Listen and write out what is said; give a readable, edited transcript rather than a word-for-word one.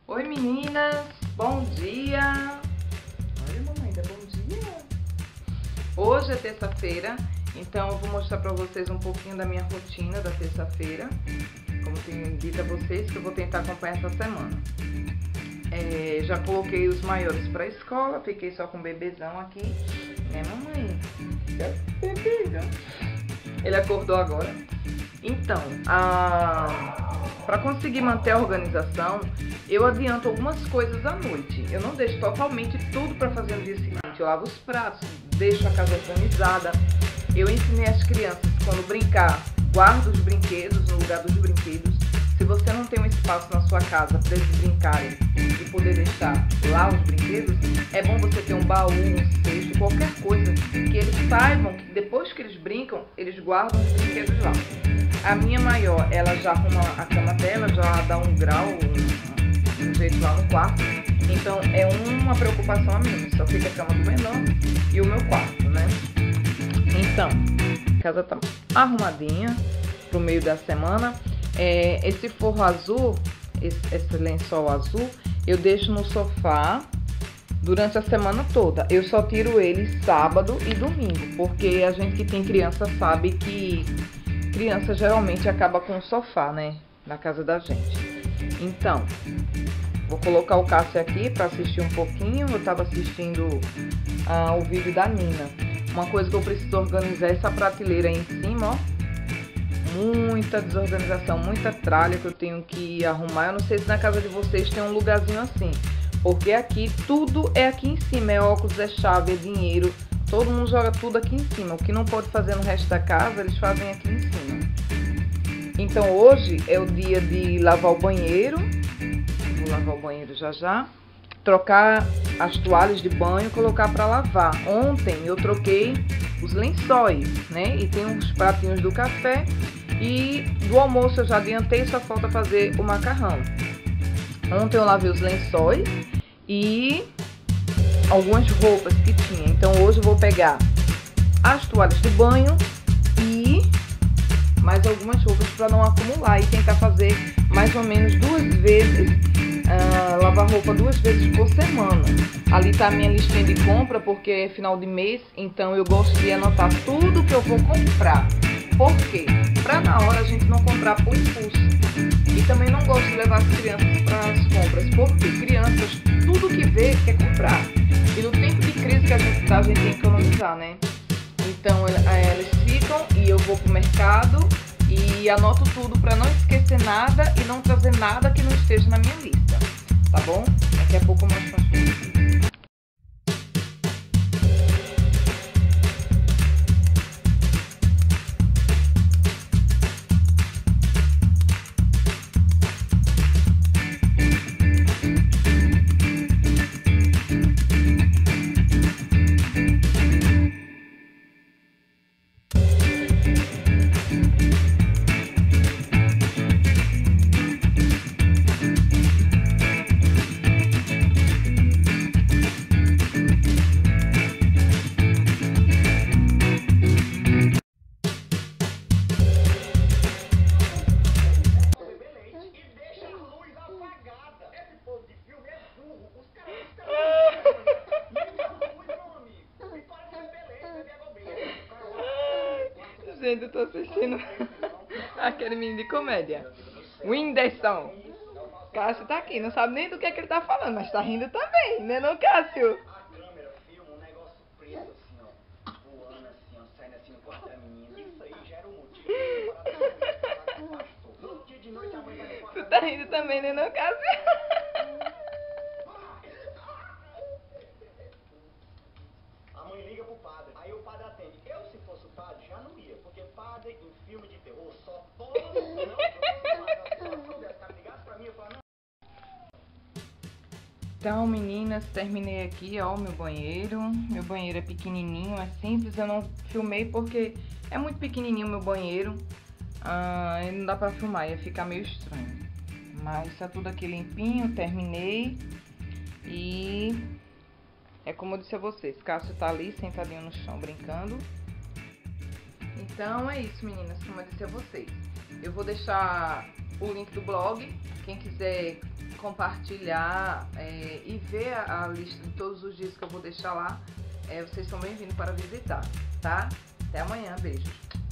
Oi meninas, bom dia! Olha mamãe, dá bom dia! Hoje é terça-feira, então eu vou mostrar pra vocês um pouquinho da minha rotina da terça-feira. Como tenho dito a vocês, que eu vou tentar acompanhar essa semana. Já coloquei os maiores pra escola, fiquei só com o bebezão aqui, né mamãe? Bebezão. Ele acordou agora. Então, para conseguir manter a organização, eu adianto algumas coisas à noite. Eu não deixo totalmente tudo para fazer no dia seguinte. Eu lavo os pratos, deixo a casa organizada. Eu ensinei as crianças, quando brincar, guarda os brinquedos no lugar dos brinquedos. Se você não tem um espaço na sua casa para eles brincarem e poder deixar lá os brinquedos, é bom você ter um baú, um cesto, qualquer coisa que eles saibam que depois que eles brincam, eles guardam os brinquedos lá. A minha maior, ela já arruma a cama dela, já dá um grau, um jeito lá no quarto. Então é uma preocupação a minha, só fica a cama do menor e o meu quarto, né? Então, a casa tá arrumadinha pro meio da semana. Esse forro azul, esse lençol azul, eu deixo no sofá durante a semana toda. Eu só tiro ele sábado e domingo, porque a gente que tem criança sabe que criança geralmente acaba com o sofá, né, na casa da gente. Então, vou colocar o Cássio aqui para assistir um pouquinho. Eu tava assistindo o vídeo da Nina. Uma coisa que eu preciso organizar é essa prateleira aí em cima, ó. Muita desorganização, muita tralha que eu tenho que arrumar. Eu não sei se na casa de vocês tem um lugarzinho assim, porque aqui tudo é aqui em cima, é óculos, é chave, é dinheiro, todo mundo joga tudo aqui em cima. O que não pode fazer no resto da casa, eles fazem aqui em cima. Então hoje é o dia de lavar o banheiro, vou lavar o banheiro já, trocar as toalhas de banho e colocar para lavar. Ontem eu troquei os lençóis, né, e tem uns pratinhos do café. E do almoço eu já adiantei, só falta fazer o macarrão. Ontem eu lavei os lençóis e algumas roupas que tinha. Então hoje eu vou pegar as toalhas de banho e mais algumas roupas para não acumular. E tentar fazer mais ou menos 2 vezes, lavar roupa 2 vezes por semana. Ali tá a minha listinha de compra, porque é final de mês. Então eu gosto de anotar tudo que eu vou comprar. Por quê? Para na hora a gente não comprar por impulso. E também não gosto de levar as crianças para as compras, porque crianças, tudo que vê, quer comprar. E no tempo de crise que a gente tá, a gente tem que economizar, né? Então elas ficam e eu vou pro mercado e anoto tudo para não esquecer nada e não trazer nada que não esteja na minha lista. Tá bom? Daqui a pouco eu mostro pra vocês. Gente, eu tô assistindo aquele menino de comédia, Whindersson. Cássio tá aqui, não sabe nem do que ele tá falando, mas tá rindo também, né não, Cássio? A câmera filma um negócio preto assim, ó, voando assim, ó, saindo assim no quarto da menina. Isso aí já era um motivo para no dia de noite a mãe vai no quarto. Tu tá rindo também, né não, Cássio? A mãe liga pro padre, aí o padre atende. Eu, se fosse o padre, já não ia, porque padre em filme de terror só pode, não, se fosse o padre, se eu soubesse, cara, ligasse pra mim, eu falava, não. Então, meninas, terminei aqui, ó, meu banheiro. Meu banheiro é pequenininho, é simples. Eu não filmei porque é muito pequenininho o meu banheiro. E não dá pra filmar, ia ficar meio estranho. Mas tá tudo aqui limpinho, terminei. E é como eu disse a vocês, Cássio tá ali sentadinho no chão brincando. Então é isso, meninas, como eu disse a vocês. Eu vou deixar o link do blog, quem quiser compartilhar e ver a lista de todos os dias que eu vou deixar lá, vocês são bem-vindos para visitar, tá? Até amanhã, beijo.